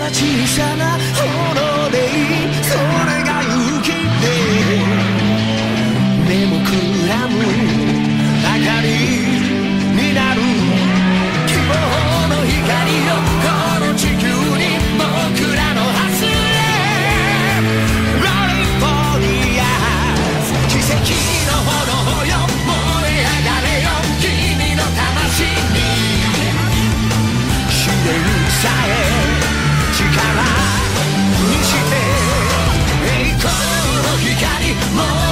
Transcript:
小さな炎でいい、それが勇気で目もくらむ明かりになる、希望の光よこの地球に僕らの発令 Rolling for the eyes 奇跡の炎よ燃え上がれよ君の魂に試練さえ力にして栄光の光も